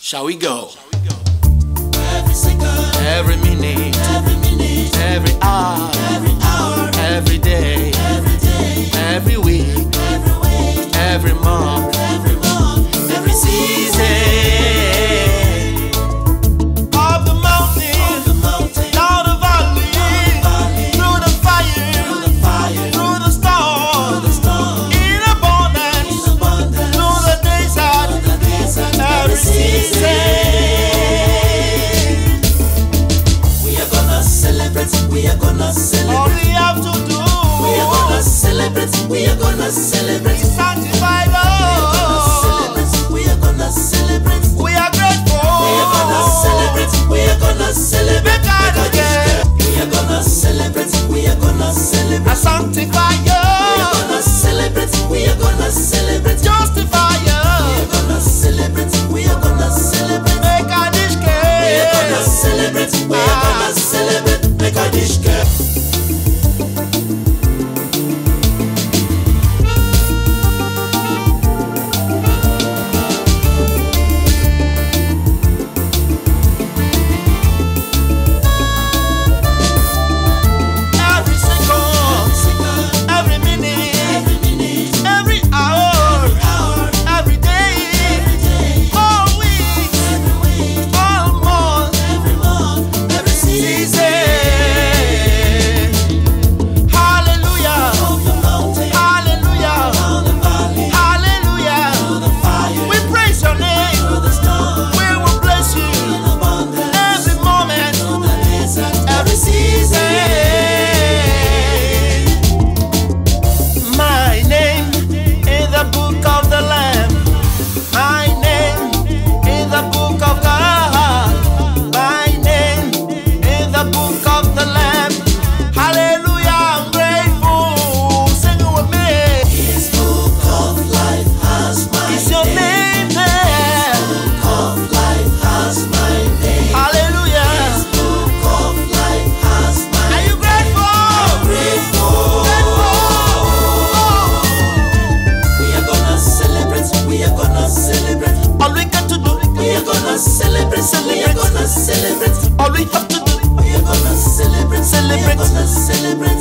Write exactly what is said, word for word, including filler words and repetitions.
Shall we go? Every second, Every minute, every minute, every hour, every hour, every day, every day, every week, every week, every month, every month, every season. Up the mountain, Up the mountain, down the valley, valley, through the fire, through the fire, through the storm, through the storm, in abundance, in abundance, through the desert, through the desert, every season. We are gonna celebrate, we are gonna All celebrate, we have to do, we are gonna celebrate, we are gonna celebrate, is sanctify we are Lord. gonna celebrate, we are gonna celebrate. We are grateful. We are gonna celebrate, we are gonna celebrate, Make our make day. a we are gonna celebrate, we are gonna I celebrate, sanctify we are you, gonna celebrate, we are gonna celebrate, justify we are you, gonna celebrate, we are gonna celebrate, make a dish we are gonna cake. celebrate, we are gonna celebrate, make a dish cake. Every second, every minute, Every minute, every hour, hour, every day, every day, all week, every week, all month, every month, every season. season. Hallelujah, Up the mountain, hallelujah, down the valley, hallelujah. through the fire, We praise your name. through the storm, We will bless you in abundance, every moment, through the desert, every season. My name in the book of the Lamb. My name in the book of God. My name in the book of the Lamb. Hallelujah, I'm grateful. Sing it with me. His book of life has my Is your name. name there? Book of life has my name. Hallelujah. His book of life has my Are you grateful? grateful. We are gonna celebrate, we are gonna celebrate, All we got to do, we are gonna celebrate, we are gonna celebrate, all we have to do, we are gonna celebrate, we are Celebrate. gonna celebrate.